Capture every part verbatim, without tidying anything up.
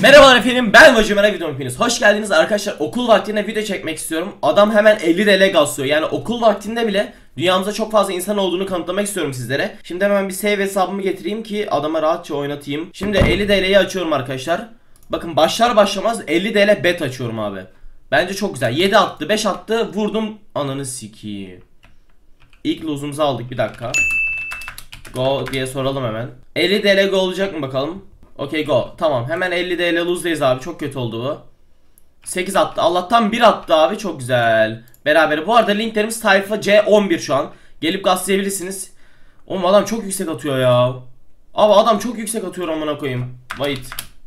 Merhabalar efendim, ben Vacımara videom hepiniz. Hoş geldiniz arkadaşlar. Okul vaktinde video çekmek istiyorum. Adam hemen elli T L gaslıyor. Yani okul vaktinde bile dünyamızda çok fazla insan olduğunu kanıtlamak istiyorum sizlere. Şimdi hemen bir save hesabımı getireyim ki adama rahatça oynatayım. Şimdi elli T L'yi açıyorum arkadaşlar. Bakın başlar başlamaz elli T L bet açıyorum abi. Bence çok güzel. yedi attı, beş attı, vurdum. Ananı sikiyim. İlk lose'umuzu aldık, bir dakika. Go diye soralım hemen. elli T L go olacak mı bakalım. Okey go. Tamam, hemen elli T L lose'dayız abi. Çok kötü oldu bu. sekiz attı. Allah'tan bir attı abi. Çok güzel. Beraber. Bu arada linklerimiz tayfa C on bir şu an. Gelip gazlayabilirsiniz. Oğlum adam çok yüksek atıyor ya. Abi adam çok yüksek atıyor, amına koyayım. Wait.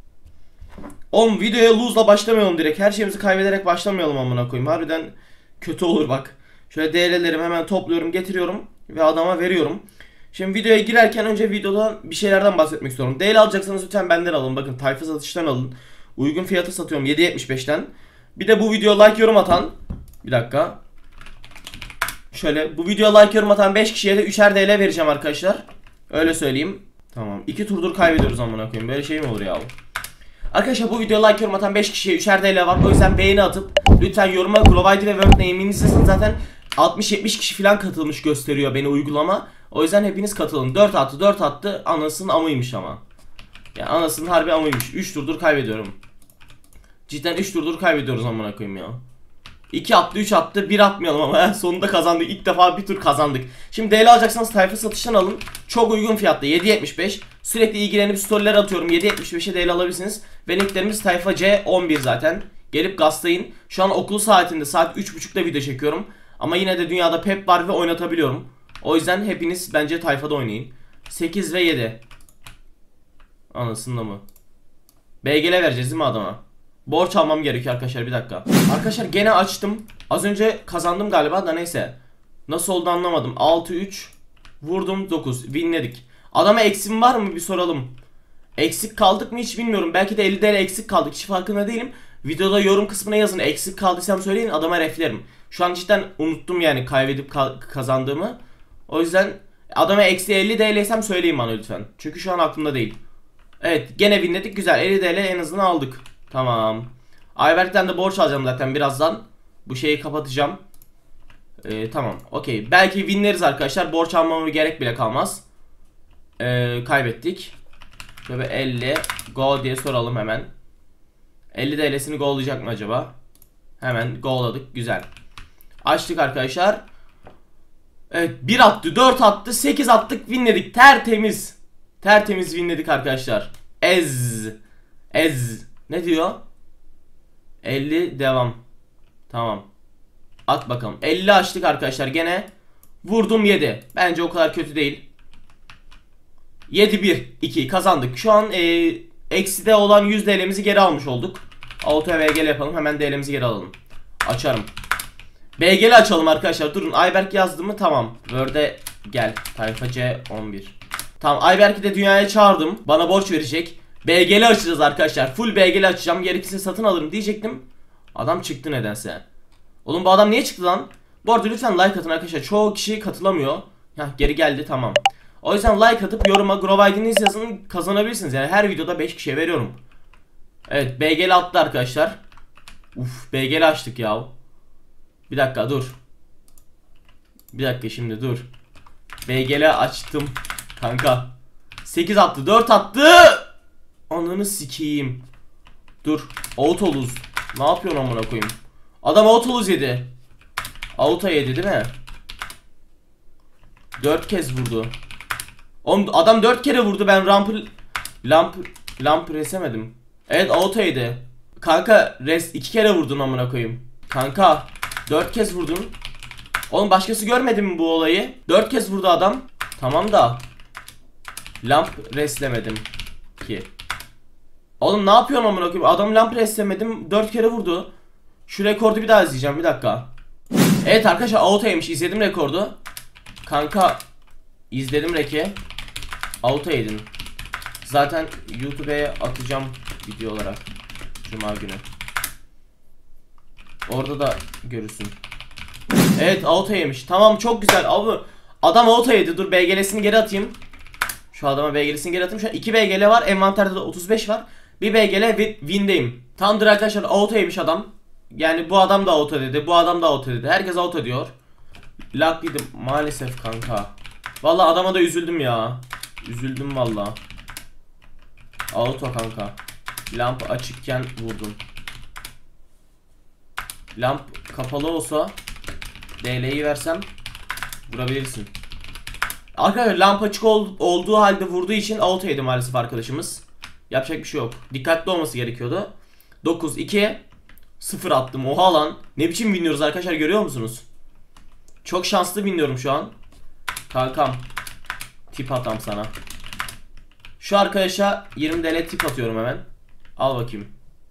Oğlum videoya lose'la başlamayalım direkt. Her şeyimizi kaybederek başlamayalım, amına koyayım. Harbiden kötü olur bak. Şöyle D L'lerimi hemen topluyorum, getiriyorum ve adama veriyorum. Şimdi videoya girerken önce videoda bir şeylerden bahsetmek istiyorum. D L alacaksanız lütfen benden alın. Bakın tayfa satıştan alın. Uygun fiyata satıyorum, yedi yetmiş beşten. Bir de bu videoya like yorum atan, bir dakika. Şöyle bu videoya like yorum atan beş kişiye de üçer D L vereceğim arkadaşlar. Öyle söyleyeyim. Tamam. iki turdur kaybediyoruz, amına koyayım. Böyle şey mi olur ya? Arkadaşlar bu videoya like yorum atan beş kişiye üçer D L var. O yüzden beğeni atıp lütfen yoruma Global ve World name'inizi yazın. Zaten altmış yetmiş kişi falan katılmış gösteriyor beni uygulama. O yüzden hepiniz katılın. dört attı, dört attı. Anasının amıymış ama. Yani anasının harbi amıymış. üç turdur kaybediyorum. Cidden üç turdur kaybediyoruz, amına koyayım ya. iki attı, üç attı, bir atmayalım ama sonunda kazandık. İlk defa bir tur kazandık. Şimdi D L alacaksanız tayfa satıştan alın. Çok uygun fiyatta, yedi yetmiş beş. Sürekli ilgilenip storyler atıyorum. yedi yetmiş beşe D L alabilirsiniz. Ve linklerimiz tayfa C on bir zaten. Gelip gazlayın. Şu an okul saatinde saat üç buçukta video çekiyorum. Ama yine de dünyada pep var ve oynatabiliyorum. O yüzden hepiniz bence tayfada oynayın. sekiz ve yedi. Anasında mı? B G L vereceğiz değil mi adama? Borç almam gerekiyor arkadaşlar, bir dakika. Arkadaşlar gene açtım. Az önce kazandım galiba da neyse. Nasıl oldu anlamadım. altı üç. Vurdum dokuz. Winledik. Adama eksim var mı bir soralım. Eksik kaldık mı hiç bilmiyorum. Belki de elli T L eksik kaldık. Hiç farkında değilim. Videoda yorum kısmına yazın. Eksik kaldıysam söyleyin, adama reflerim. Şu an cidden unuttum yani kaybedip ka kazandığımı. O yüzden adama eksi elli T L'ysem söyleyin bana lütfen. Çünkü şu an aklımda değil. Evet gene winledik, güzel. elli T L en azından aldık. Tamam. Ayberk'ten de borç alacağım zaten birazdan. Bu şeyi kapatacağım. Ee, tamam okey. Belki winleriz arkadaşlar. Borç almama gerek bile kalmaz. Ee, kaybettik. Şöyle elli go diye soralım hemen. elli T L'sini gollayacak mı acaba? Hemen golladık, güzel. Açtık arkadaşlar. Evet, bir attı, dört attı, sekiz attık, winledik. Tertemiz. Tertemiz winledik arkadaşlar. Ez. Ez. Ne diyor? elli devam. Tamam. At bakalım. elli açtık arkadaşlar gene. Vurdum yedi. Bence o kadar kötü değil. yedi bir iki kazandık. Şu an e, ekside olan yüz T L'mizi geri almış olduk. Auto V G L yapalım. Hemen D L'mizi geri alalım. Açarım. B G L açalım arkadaşlar. Durun, Ayberk yazdı mı? Tamam. Word'e gel. Tayfa C on bir. Tamam, Ayberk'i de dünyaya çağırdım. Bana borç verecek. B G L açacağız arkadaşlar. Full B G L açacağım. Gerekirse satın alırım diyecektim. Adam çıktı nedense. Oğlum bu adam niye çıktı lan? Bu arada lütfen like atın arkadaşlar. Çoğu kişi katılamıyor. Heh, geri geldi, tamam. O yüzden like atıp yoruma Grove I D'nizi yazın, kazanabilirsiniz. Yani her videoda beş kişiye veriyorum. Evet, B G L attı arkadaşlar. Uf, B G L açtık ya. Bir dakika dur. Bir dakika şimdi dur. B G L açtım kanka. sekiz attı, dört attı. Ananı sikeyim. Dur. Autoluz. Ne yapıyorsun amına koyayım? Adam autoluz yedi. Auto yedi değil mi? dört kez vurdu. Oğlum adam dört kere vurdu, ben rampı lamp lamp resemedim. Evet auto yedi. Kanka res iki kere vurdun amına koyayım. Kanka dört kez vurdun. Oğlum başkası görmedi mi bu olayı? dört kez vurdu adam. Tamam da lamp reslemedim ki. Oğlum ne yapıyorsun amına koyayım? Adam lamp reslemedim, dört kere vurdu. Şu rekordu bir daha izleyeceğim, bir dakika. Evet arkadaşlar auto'ymuş, izledim rekordu. Kanka izledim reki. Auto yedin. Zaten YouTube'a atacağım video olarak Cuma günü. Orada da görürsün. Evet auto yemiş. Tamam çok güzel abi. Adam auto yedi. Dur B G L'sini geri atayım. Şu adama B G L'sini geri atayım. Şu an iki B G L var. Envanterde de otuz beş var. Bir B G L win'deyim. Tamamdır arkadaşlar, auto yemiş adam. Yani bu adam da auto dedi, bu adam da auto dedi. Herkes auto diyor. Lucky'dim maalesef kanka. Vallahi adama da üzüldüm ya. Üzüldüm vallahi. Auto kanka. Lamp açıkken vurdum. Lamp kapalı olsa D L'yi versem vurabilirsin. Arkadaşlar lamp açık ol, olduğu halde vurduğu için auto yedi maalesef arkadaşımız. Yapacak bir şey yok. Dikkatli olması gerekiyordu. dokuz iki sıfır attım. Oha lan. Ne biçim winliyoruz arkadaşlar, görüyor musunuz? Çok şanslı winliyorum şu an. Kankam. Tip atam sana. Şu arkadaşa yirmi D L tip atıyorum hemen. Al bakayım.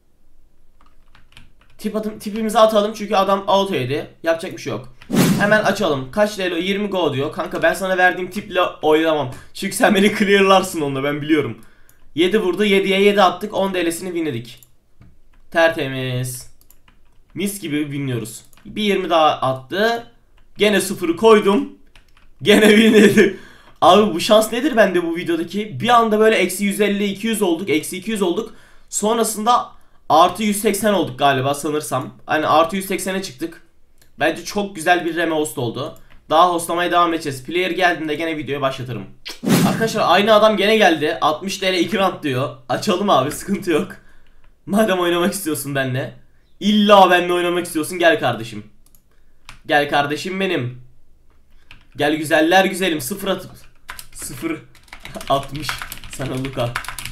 Tip atım, tipimizi atalım çünkü adam auto yedi. Yapacak bir şey yok. Hemen açalım. Kaç D L? yirmi go diyor. Kanka ben sana verdiğim tiple oynamam. Çünkü sen beni clearlarsın onunla, ben biliyorum. yedi vurdu. yediye yedi attık. on D L'sini winledik. Tertemiz. Mis gibi winliyoruz. Bir yirmi daha attı. Gene sıfırı koydum. Gene winledi. Abi bu şans nedir bende bu videodaki? Bir anda böyle eksi yüz elli iki yüz olduk. Eksi iki yüz olduk. Sonrasında artı yüz seksen olduk galiba sanırsam. Hani artı yüz seksene çıktık. Bence çok güzel bir reme host oldu. Daha hostlamaya devam edeceğiz. Player geldiğinde gene videoyu başlatırım. Arkadaşlar aynı adam gene geldi. altmış D L iki round diyor. Açalım abi, sıkıntı yok. Madem oynamak istiyorsun benimle. İlla benimle oynamak istiyorsun, gel kardeşim. Gel kardeşim benim. Gel güzeller güzelim. Sıfır atıp sıfır atmış sana Luka.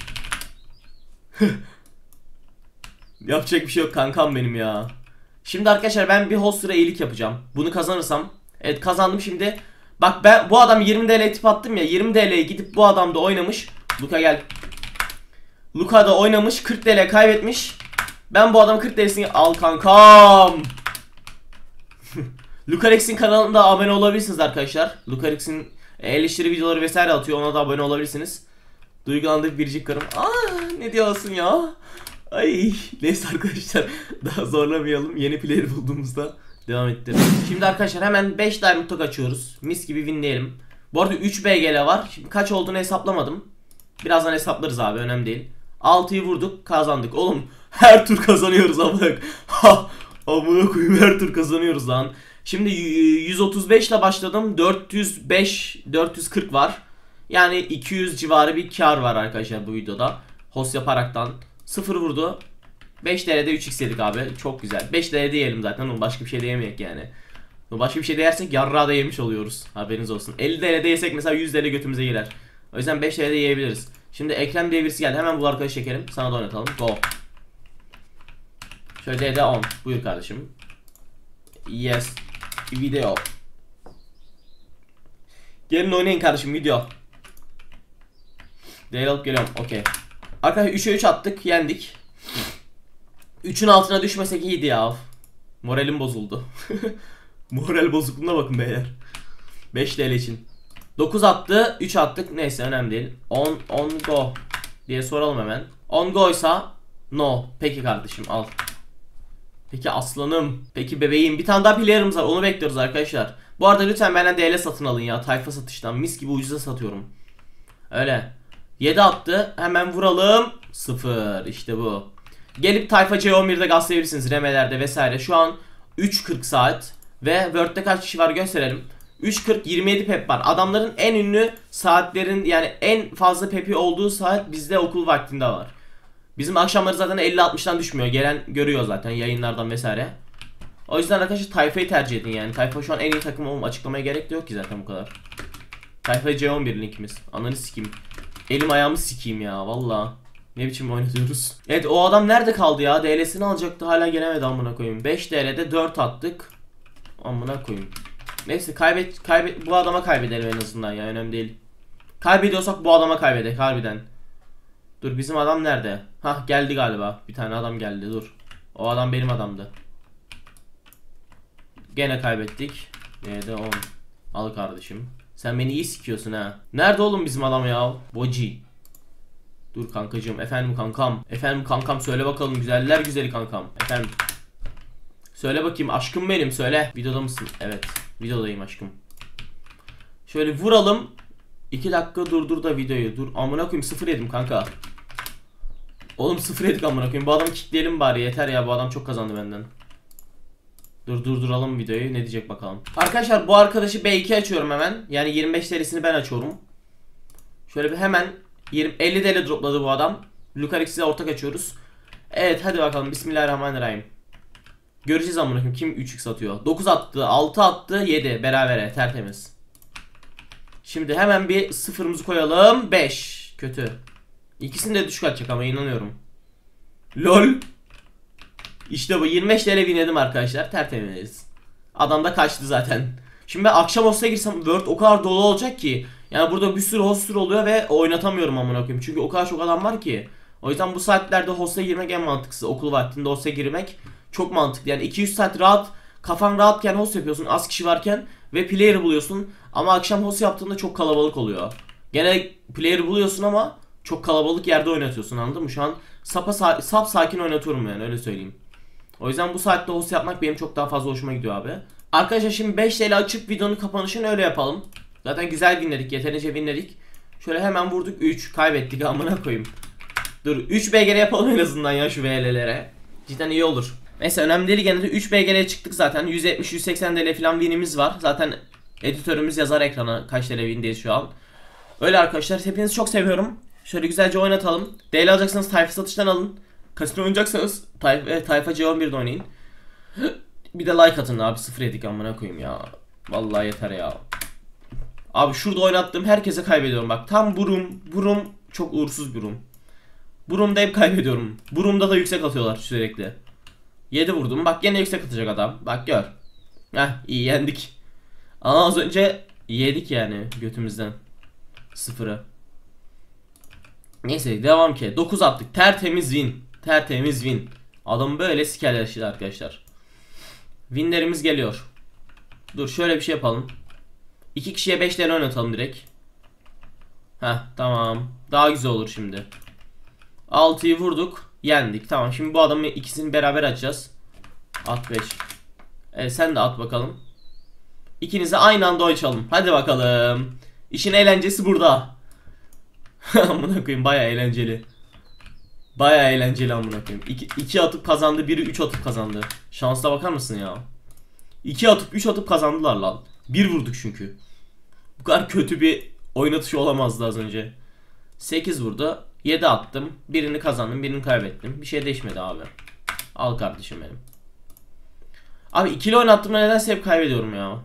Yapacak bir şey yok kankam benim ya. Şimdi arkadaşlar ben bir hoster'a iyilik yapacağım. Bunu kazanırsam. Evet kazandım şimdi. Bak ben bu adam yirmi D L tip attım ya. yirmi D L'ye gidip bu adam da oynamış. Luka gel. Luka da oynamış. kırk D L kaybetmiş. Ben bu adamın kırk D L'sini al kankam. Lucarix'in kanalında abone olabilirsiniz arkadaşlar. Lucarix'in eleştiri videoları vesaire atıyor. Ona da abone olabilirsiniz. Duygulandık biricik karım. Aa ne diyorsun ya? Ay neyse arkadaşlar, daha zorlamayalım. Yeni player bulduğumuzda devam ettirelim. Şimdi arkadaşlar hemen beş diamond tok açıyoruz. Mis gibi winleyelim. Bu arada üç B G L var. Şimdi kaç olduğunu hesaplamadım. Birazdan hesaplarız abi, önemli değil. altıyı vurduk, kazandık. Oğlum her tur kazanıyoruz ama. Ha amına koyayım, her tur kazanıyoruz lan. Şimdi yüz otuz beş ile başladım. dört yüz beş dört yüz kırk var. Yani iki yüz civarı bir kar var arkadaşlar bu videoda. Host yaparaktan. sıfır vurdu. beş D L'de üç x yedik abi. Çok güzel. beş D L'de yiyelim zaten. Başka bir şey de yemeyek yani. Başka bir şey de yersek yarrağı da yemiş oluyoruz. Haberiniz olsun. elli D L'de yesek mesela yüz D L götümüze girer. O yüzden beş D L'de yiyebiliriz. Şimdi Ekrem diye birisi geldi. Hemen bu arkadaşı çekelim. Sana da oynatalım. Go. Şöyle D D on. Buyur kardeşim. Yes. Video. Gelin oynayın kardeşim, video. D L alıp geliyorum. Okey. Arkadaşlar üçe üç attık. Yendik. üçün altına düşmesek iyiydi ya. Moralim bozuldu. Moral bozukluğuna bakın beyler. beş D L için. dokuz attı. üç attık. Neyse önemli değil. on, on go diye soralım hemen. on go'ysa no. Peki kardeşim al. Peki aslanım. Peki bebeğim. Bir tane daha player'ımız var. Onu bekliyoruz arkadaşlar. Bu arada lütfen benden D L satın alın ya. Tayfa satıştan. Mis gibi ucuza satıyorum. Öyle. yedi attı. Hemen vuralım. sıfır. İşte bu. Gelip Tayfa C on bir'de gazlayabilirsiniz. Remelerde vesaire. Şu an üç kırk saat. Ve Word'de kaç kişi var gösterelim. üç kırk yirmi yedi pep var. Adamların en ünlü saatlerin, yani en fazla pepi olduğu saat bizde okul vaktinde var. Bizim akşamları zaten elli altmıştan düşmüyor. Gelen görüyor zaten yayınlardan vesaire. O yüzden arkadaşlar Tayfa'yı tercih edin yani. Tayfa şu an en iyi takım, oğlum açıklamaya gerek de yok ki zaten bu kadar. Tayfa C on bir linkimiz. Ananı sikeyim. Elim ayağımı sikeyim ya valla. Ne biçim oynatıyoruz. Evet o adam nerede kaldı ya? D L'sini alacaktı, hala gelemedi amına koyayım. beş D L'de dört attık. Amına koyayım. Neyse kaybet kaybet bu adama kaybedelim en azından ya, önemli değil. Kaybediyorsak bu adama kaybedek harbiden. Dur bizim adam nerede? Hah geldi galiba. Bir tane adam geldi, dur. O adam benim adamdı. Gene kaybettik. D'de on. Al kardeşim. Sen beni iyi sikiyorsun ha. Nerede oğlum bizim adam ya? Boji. Dur kankacığım. Efendim kankam. Efendim kankam söyle bakalım, güzeller güzeli kankam. Efendim. Söyle bakayım aşkım benim, söyle. Videoda mısın? Evet. Videodayım aşkım. Şöyle vuralım. iki dakika durdur da videoyu. Dur amına koyayım, sıfır yedim kanka. Oğlum sıfır yedik amına koyayım. Bu adamı kickleyelim bari, yeter ya, bu adam çok kazandı benden. Dur durduralım videoyu, ne diyecek bakalım. Arkadaşlar bu arkadaşı B iki açıyorum hemen. Yani yirmi beş T L'sini ben açıyorum. Şöyle bir hemen yirmi, elli T L dropladı bu adam. Lucarix'le ortak açıyoruz. Evet hadi bakalım, bismillahirrahmanirrahim. Göreceğiz amına koyayım kim üç x atıyor. dokuz attı, altı attı, yedi berabere, tertemiz. Şimdi hemen bir sıfırımızı koyalım. beş. Kötü. İkisini de düşük atacak ama inanıyorum. Lol. İşte bu, yirmi beş T L binledim arkadaşlar, tertemiz. Adam da kaçtı zaten. Şimdi ben akşam host'a girsem World o kadar dolu olacak ki. Yani burada bir sürü hoster oluyor ve oynatamıyorum amına koyayım. Çünkü o kadar çok adam var ki. O yüzden bu saatlerde host'a girmek en mantıklısı. Okul vaktinde host'a girmek çok mantıklı. Yani iki yüz saat rahat, kafan rahatken host yapıyorsun, az kişi varken ve player buluyorsun. Ama akşam host yaptığında çok kalabalık oluyor. Gene player buluyorsun ama çok kalabalık yerde oynatıyorsun, anladın mı? Şu an sapa sa sap sakin oynatıyorum yani, öyle söyleyeyim. O yüzden bu saatte host yapmak benim çok daha fazla hoşuma gidiyor abi. Arkadaşlar şimdi beş T L açıp videonun kapanışını öyle yapalım. Zaten güzel winledik, yeterince winledik. Şöyle hemen vurduk, üç kaybettik amına koyayım. Dur üç B G L yapalım en azından ya şu V L'lere. Cidden iyi olur. Neyse önemli değil, gene de üç B G L'ye çıktık zaten. yüz yetmiş yüz seksen T L falan winimiz var. Zaten editörümüz yazar ekrana kaç T L windeyiz şu an. Öyle arkadaşlar, hepinizi çok seviyorum. Şöyle güzelce oynatalım. D L alacaksanız tayfa satıştan alın. Kasino oynayacaksanız tayfa, e, tayfa C on bir'de oynayın. Bir de like atın abi, sıfır yedik amına koyayım ya. Vallahi yeter ya. Abi şurada oynattığım herkese kaybediyorum bak. Tam burum, burum çok uğursuz burum. Burumda hep kaybediyorum. Burumda da yüksek atıyorlar sürekli. yedi vurdum. Bak gene yüksek atacak adam. Bak gör. Heh iyi yendik. Ama az önce yedik yani götümüzden. Sıfırı. Neyse devam ki. dokuz attık. Tertemiz win. Tertemiz win. Adam böyle sikerleşti arkadaşlar. Winlerimiz geliyor. Dur şöyle bir şey yapalım. iki kişiye beş tane oynatalım direkt. Heh tamam. Daha güzel olur şimdi. altıyı vurduk. Yendik. Tamam şimdi bu adamı ikisini beraber açacağız. At beş. Evet sen de at bakalım. İkinizi aynı anda açalım. Hadi bakalım. İşin eğlencesi burada. Amına koyayım baya eğlenceli. Baya eğlenceli amına koyayım. iki atıp kazandı, biri üç atıp kazandı. Şansla bakar mısın ya? iki atıp üç atıp kazandılar lan. bir vurduk çünkü. Bu kadar kötü bir oynatışı olamazdı az önce. sekiz vurdu. yedi attım. Birini kazandım, birini kaybettim. Bir şey değişmedi abi. Al kardeşim benim. Abi ikili oynattığımda nedense hep kaybediyorum ya.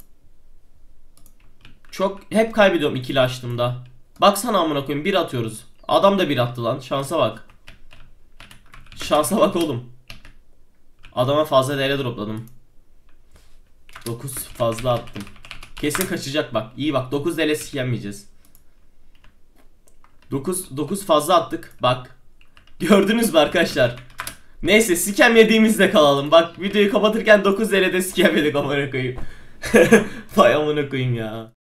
Çok hep kaybediyorum ikili açtığımda. Baksana amına koyayım, bir atıyoruz. Adam da bir attı lan. Şansa bak. Şansa bak oğlum. Adama fazla D L dropladım. dokuz fazla attım. Kesin kaçacak bak. İyi bak, dokuz D L sikemeyeceğiz. dokuz dokuz fazla attık. Bak. Gördünüz mü arkadaşlar? Neyse sikem yediğimizde kalalım. Bak videoyu kapatırken dokuz D L'de sikem yedik amına koyayım. Vay amına koyayım ya.